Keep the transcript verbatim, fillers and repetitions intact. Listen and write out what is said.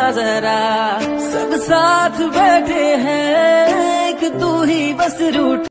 जरा, सब साथ बैठे हैं कि तू ही बस रूठ